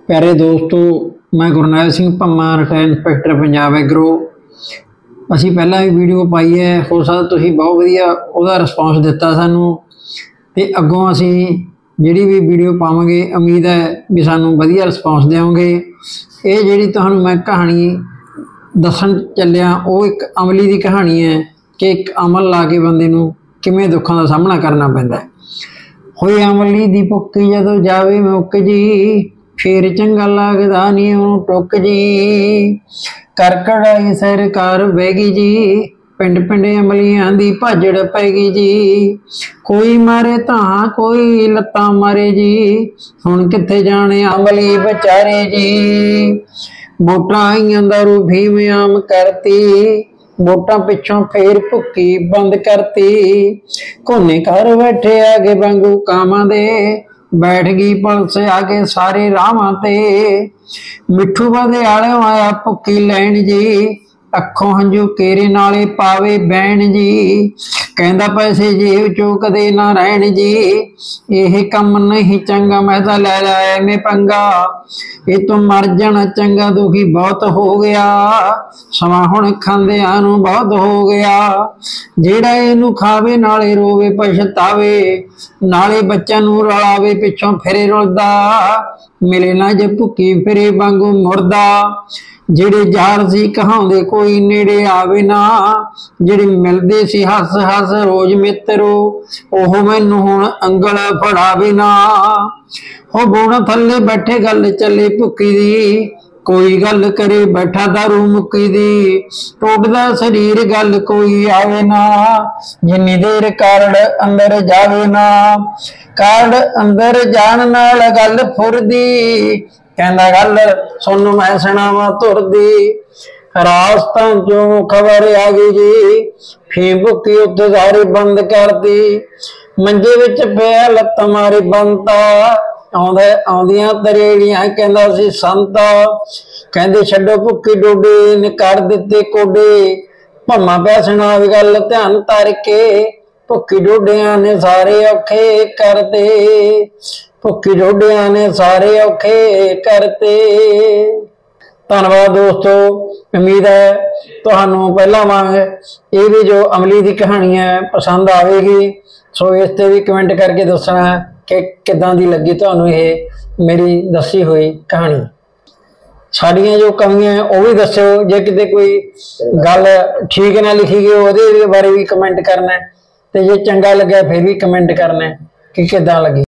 प्यारे दोस्तों, मैं Gurnal Singh Bhamma retire inspector Punjab agro. असी पहला भी वीडियो पाई है, हो सकता तुसीं बहुत वधिया उहदा रिस्पॉन्स दिता सानू, ते अगों असी जिहड़ी भी वीडियो पावांगे उम्मीद है भी सानू वधिया रिस्पॉन्स देवोगे। ये जिहड़ी तुहानू मैं कहानी दस्सण चलिया वो एक अमली की कहानी है कि एक अमल ला के बंदे नू किवें दुखां दा सामना करना पैंदा है। होए अमली दी भुक्की जदों जावे मुक जी, फिर चंगा लगदा नहीं उहनूं टुक जी। कर कढ़ाई सरकार बैगी जी, पिंड पिंड अमलियां दी भाजड़ पैगी जी। कोई मारे तां कोई लत्तां मारे जी, हुण कित्थे जाणे अमली बेचारे जी। वोटां आईयां दारू फीम आम करती, वोटां पिछों फिर भुक्की बंद करती। कोने घर बैठे आगे वांगू कामां दे, बैठ गई पुलिस आगे सारे राहां ते। मिठू बदे आलियों आया भुक्की लैण जी, अखों हंझू केरे नाले पावे बैण जी। कहंदा पैसे जेब चों कदे ना रहण जी, यह कम नहीं चंगा मैं तां लै लिया में पंगा। ये तो मर जाना चंगा दुखी बहुत हो गया, समा हुण खांदियां नूं बहुत हो गया। जेड़ा इनू खावे नाले रोवे पछतावे, नाले बच्चों नूं रलावे पिछों फिरे रुलदा। मिले ना जे भुक्की फिरे वांगू मुरदा, जेड़े जार सी कहाउंदे कोई नेड़े आवे ना। जेड़े मिलदे सी हस हस रोज मित्रो, ओह मैनू हुण अंगल फड़ावे ना। हो बोण थल्ले बैठे गल चले भुक्की दी, कोई गल करे बैठा दारू मुक्की दी। टुटदा शरीर गल कोई आवे ना, जिन्नी देर कार्ड अंदर जावे ना। कार्ड अंदर जाण नाल गल फुरदी, कहंदा गल सोनू मैं सुणावां तुरदी। रास्तां चों खबर आ गई जी, फीम भुक्की उत्ते सारी बंद कर दी। मंजे विच पिया लत्त मारी बनता, आउंदियां तरेड़ियां कहंदा सी संता। कहंदे छड्डो भुक्की डोडे ने कर दिते कोडे, भम्मा पिया सुणावे गल ध्यान धर के। भुक्की डोडियां ने सारे औखे करते, भुक्की डोडियां ने सारे औखे करते। धन्यवाद दोस्तों, उम्मीद है तुहानू पहला वांग ये भी जो अमली की कहानी है पसंद आएगी। सो इस ते भी कमेंट करके दसना कि किदां दी लगी तुहानू ये मेरी दसी हुई कहानी। साड़ियाँ जो कमियां है वह भी दस्यो, जे किते कोई गल ठीक ना लिखी गई वो बारे भी कमेंट करना है, तो जे चंगा लगे फिर भी कमेंट करना है कि किदां लगी।